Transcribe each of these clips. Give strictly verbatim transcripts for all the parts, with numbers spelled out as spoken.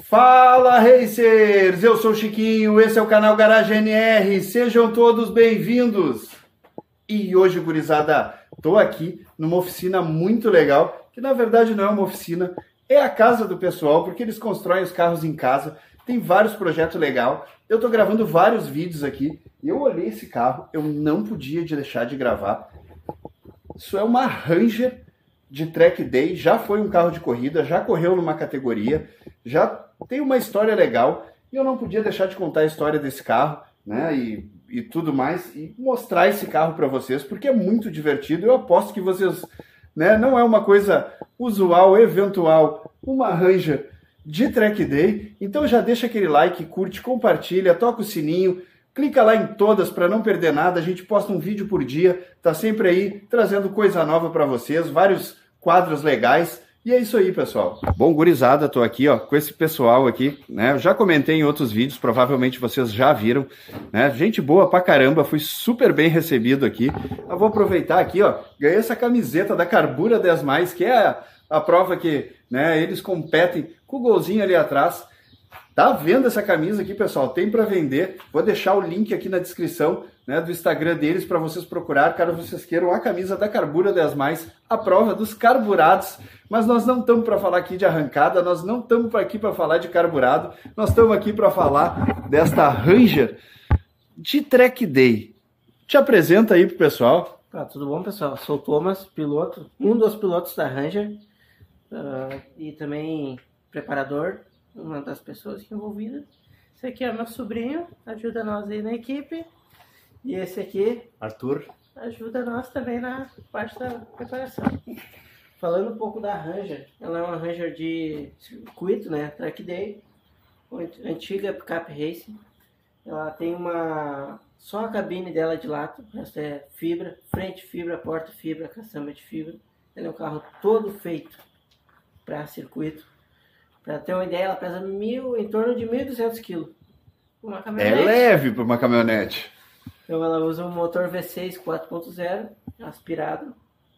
Fala, Racers! Eu sou o Chiquinho, esse é o canal Garage N R, sejam todos bem-vindos! E hoje, gurizada, tô aqui numa oficina muito legal, que na verdade não é uma oficina, é a casa do pessoal, porque eles constroem os carros em casa, tem vários projetos legais, eu tô gravando vários vídeos aqui, e eu olhei esse carro, eu não podia deixar de gravar. Isso é uma Ranger de Track Day, já foi um carro de corrida, já correu numa categoria, já tem uma história legal, e eu não podia deixar de contar a história desse carro, né, e, e tudo mais, e mostrar esse carro para vocês, porque é muito divertido. Eu aposto que vocês, né, não é uma coisa usual, eventual, uma Ranger de Track Day, então já deixa aquele like, curte, compartilha, toca o sininho, clica lá em todas para não perder nada. A gente posta um vídeo por dia, tá sempre aí trazendo coisa nova para vocês, vários quadros legais. E é isso aí, pessoal. Bom, gurizada, tô aqui, ó, com esse pessoal aqui, né? Eu já comentei em outros vídeos, provavelmente vocês já viram, né? Gente boa pra caramba, fui super bem recebido aqui. Eu vou aproveitar aqui, ó, ganhei essa camiseta da Carbura dez mais, que é a, a prova que, né, eles competem com o golzinho ali atrás. Tá vendo essa camisa aqui, pessoal? Tem para vender. Vou deixar o link aqui na descrição, né, do Instagram deles para vocês procurar, caso vocês queiram a camisa da Carbura dez mais, a prova dos carburados. Mas nós não estamos para falar aqui de arrancada, nós não estamos aqui para falar de carburado, nós estamos aqui para falar desta Ranger de Track Day. Te apresenta aí pro pessoal. Ah, tudo bom, pessoal? Sou o Thomas, piloto, um dos pilotos da Ranger uh, e também preparador, uma das pessoas envolvidas. Esse aqui é meu sobrinho, ajuda nós aí na equipe. E esse aqui, Arthur, ajuda nós também na parte da preparação. Falando um pouco da Ranger, ela é uma Ranger de circuito, né, Track Day, antiga picape racing. Ela tem uma, só a cabine dela de lata, o resto é fibra, frente fibra, porta fibra, caçamba de fibra. Ela é um carro todo feito para circuito. Para ter uma ideia, ela pesa mil, em torno de mil e duzentos quilos. Uma caminhonete. É leve para uma caminhonete. Então ela usa um motor V seis quatro ponto zero, aspirado,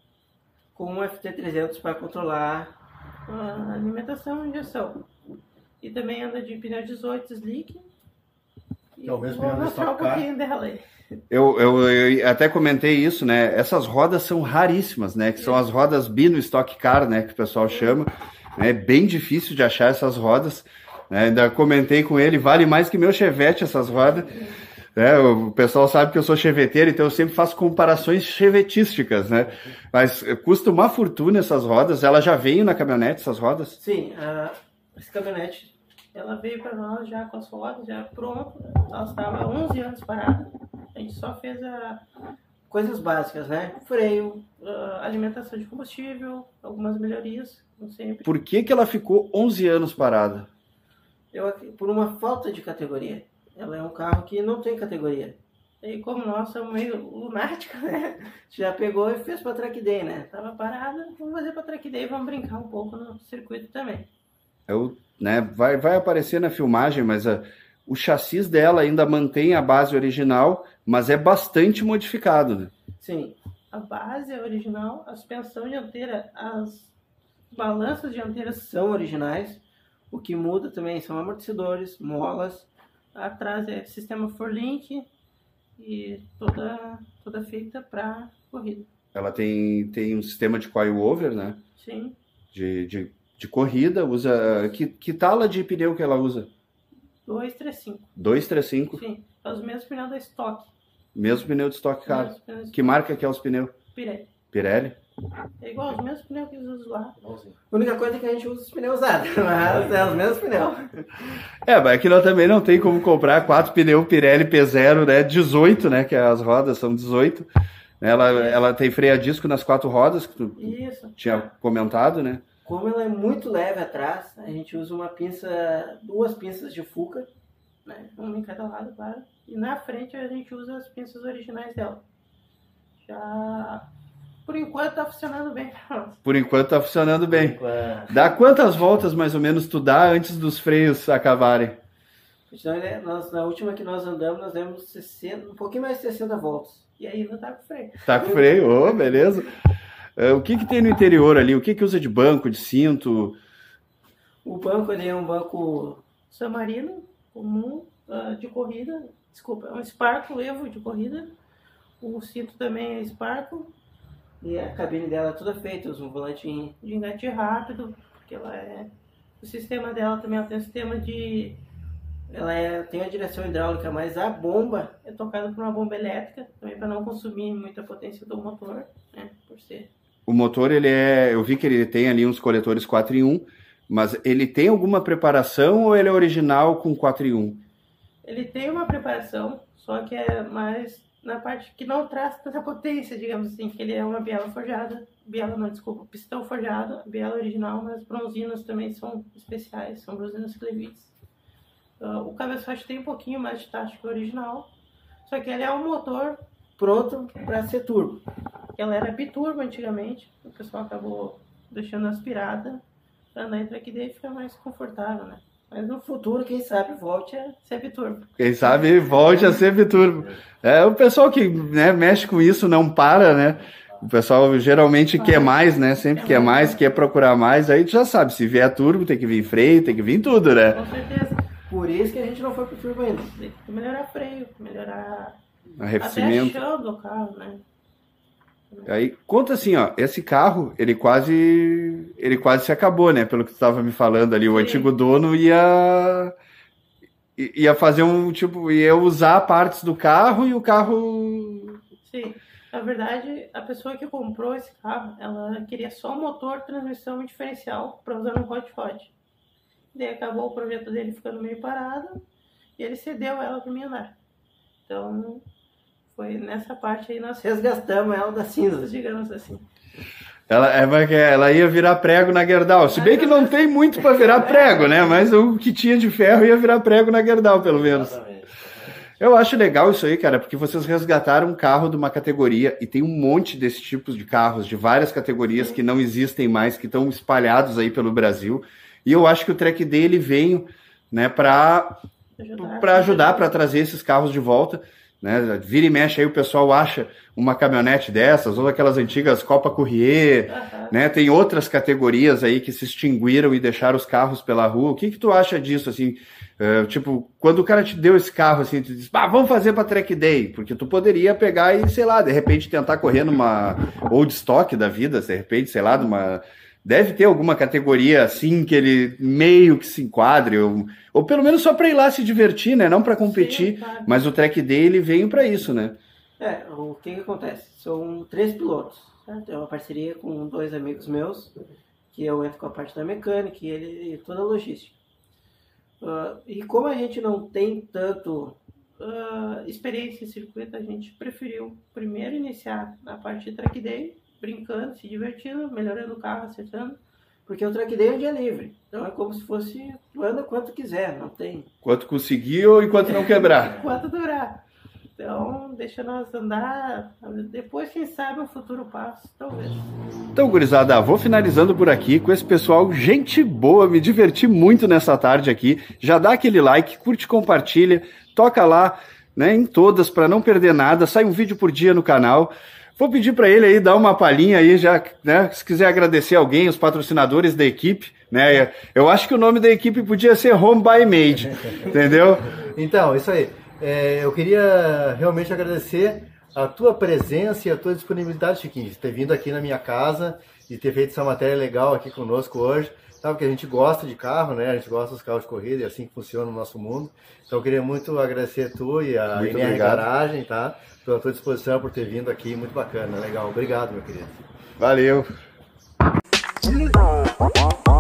com um F T trezentos para controlar a alimentação e injeção. E também anda de pneu dezoito slick. E é o mesmo vou pneu mostrar um pouquinho dela aí. Eu, eu, eu até comentei isso, né? Essas rodas são raríssimas, né? Que são as rodas Bino Stock Car, né? Que o pessoal chama. É bem difícil de achar essas rodas. Né? Ainda comentei com ele, vale mais que meu Chevette essas rodas. É, o pessoal sabe que eu sou cheveteiro, então eu sempre faço comparações chevetísticas, né? Mas custa uma fortuna essas rodas. Ela já veio na caminhonete, essas rodas? Sim, a, essa caminhonete, ela veio para nós já com as rodas, já pronta. Ela estava há onze anos parada. A gente só fez a, coisas básicas, né? Freio, alimentação de combustível, algumas melhorias, não sempre. Por que que ela ficou onze anos parada? Eu, por uma falta de categoria. Ela é um carro que não tem categoria. E como nós somos meio lunáticos, né? Já pegou e fez para Track Day, né? Tava parada, vamos fazer para Track Day, vamos brincar um pouco no circuito também. Eu, né, vai, vai aparecer na filmagem, mas a, o chassi dela ainda mantém a base original, mas é bastante modificado, né? Sim, a base é original, a suspensão dianteira, as balanças dianteiras são originais. O que muda também são amortecedores, molas. Atrás é sistema Forlink e toda, toda feita para corrida. Ela tem, tem um sistema de coilover, né? Sim. De, de, de corrida, usa... Que, que tala de pneu que ela usa? dois três cinco. dois três cinco? Sim, é os mesmos pneus da Stock. Mesmo pneu de Stock Car. Que marca que é os pneus? Pirelli. Pirelli? É igual os mesmos pneus que eles usam lá. A única coisa é que a gente usa os pneus usados, mas é os mesmos pneus. É, mas aqui nós também não tem como comprar quatro pneus Pirelli P zero, né? dezoito, né? Que as rodas são dezoito. Ela, ela tem freio a disco nas quatro rodas, que tu Isso. tinha comentado, né? Como ela é muito leve atrás, a gente usa uma pinça, duas pinças de Fuca, né? Uma em cada lado, claro. E na frente a gente usa as pinças originais dela. Já... Por enquanto tá funcionando bem. Por enquanto tá funcionando bem. Dá quantas voltas mais ou menos tu dá antes dos freios acabarem? Nós, na última que nós andamos, nós demos sessenta, um pouquinho mais de sessenta voltas. E aí não tá com freio. Tá com freio, ô, oh, beleza. Uh, o que que tem no interior ali? O que que usa de banco, de cinto? O banco ele é um banco San Marino, comum, uh, de corrida. Desculpa, é um Sparco Evo de corrida. O cinto também é Sparco. E a cabine dela é toda feita, usa um volante de engate rápido, porque ela é... O sistema dela também ela tem um sistema de... Ela é, tem a direção hidráulica, mas a bomba é tocada por uma bomba elétrica, também para não consumir muita potência do motor, né, por ser... O motor, ele é... Eu vi que ele tem ali uns coletores quatro em um, mas ele tem alguma preparação ou ele é original com quatro em um? Ele tem uma preparação, só que é mais... na parte que não traz tanta potência, digamos assim, que ele é uma biela forjada, biela não, desculpa, pistão forjado, biela original, mas bronzinas também são especiais, são bronzinas Clevites. Uh, o cabeçote tem um pouquinho mais de taxa que o original, só que ele é um motor pronto para ser turbo. Ela era biturbo antigamente, o pessoal acabou deixando aspirada para andar em track day e ficar mais confortável, né? Mas no futuro, quem sabe, volte a ser biturbo. Quem sabe, volte a ser biturbo. É, o pessoal que, né, mexe com isso não para, né? O pessoal geralmente ah, quer mais, né? Sempre é quer mais, quer procurar mais. Aí tu já sabe, se vier turbo, tem que vir freio, tem que vir tudo, né? Com certeza. Por isso que a gente não foi pro turbo ainda. Tem que melhorar freio, melhorar arrefecimento. Até a chão do carro, né? Aí, conta assim, ó, esse carro, ele quase ele quase se acabou, né, pelo que tu estava me falando ali, o Sim. antigo dono ia ia fazer um, tipo, ia usar partes do carro e o carro... Sim, na verdade, a pessoa que comprou esse carro, ela queria só motor, transmissão e diferencial para usar no hot rod. Daí acabou o projeto dele ficando meio parado e ele cedeu ela para mim andar. Então... Foi nessa parte aí nós resgatamos ela das cinzas, digamos assim. Ela, ela ia virar prego na Gerdau. Se bem que não tem muito para virar prego, né? Mas o que tinha de ferro ia virar prego na Gerdau, pelo menos. Eu acho legal isso aí, cara, porque vocês resgataram um carro de uma categoria e tem um monte desses tipos de carros, de várias categorias Sim. que não existem mais, que estão espalhados aí pelo Brasil. E eu acho que o Track Day ele veio, né, para para ajudar, para trazer esses carros de volta. Né? Vira e mexe aí o pessoal acha uma caminhonete dessas, ou aquelas antigas Copa Courier, uhum. né? Tem outras categorias aí que se extinguiram e deixaram os carros pela rua. O que que tu acha disso, assim? Uh, tipo, quando o cara te deu esse carro, assim, tu diz, ah, vamos fazer pra Track Day, porque tu poderia pegar e, sei lá, de repente tentar correr numa old stock da vida, de repente, sei lá, numa... Deve ter alguma categoria assim que ele meio que se enquadre, ou, ou pelo menos só para ir lá se divertir, né? Não para competir, Sim, claro. Mas o Track Day ele veio para isso, né? É, o que, que acontece? São três pilotos, certo? É uma parceria com dois amigos meus, que eu entro com a parte da mecânica e ele e toda a logística. Uh, e como a gente não tem tanto uh, experiência em circuito, a gente preferiu primeiro iniciar na parte de Track Day, brincando, se divertindo, melhorando o carro, acertando, porque o Track Day é um dia livre. Então é como se fosse, anda quanto quiser, não tem... Quanto conseguir ou enquanto não quebrar. Enquanto durar. Então, deixa nós andar, depois, quem sabe, o futuro passo, talvez. Então, gurizada, vou finalizando por aqui com esse pessoal, gente boa, me diverti muito nessa tarde aqui. Já dá aquele like, curte, compartilha, toca lá, né, em todas, para não perder nada, sai um vídeo por dia no canal. Vou pedir para ele aí dar uma palhinha aí, já, né? Se quiser agradecer alguém, os patrocinadores da equipe, né? Eu acho que o nome da equipe podia ser Home by Made, entendeu? Então, isso aí. É, eu queria realmente agradecer a tua presença e a tua disponibilidade, Chiquinho, de ter vindo aqui na minha casa e ter feito essa matéria legal aqui conosco hoje. Sabe que a gente gosta de carro, né? A gente gosta dos carros de corrida e é assim que funciona o nosso mundo. Então eu queria muito agradecer tu e a N R Garagem, tá? Estou à tua disposição por ter vindo aqui, muito bacana, legal. Obrigado, meu querido. Valeu.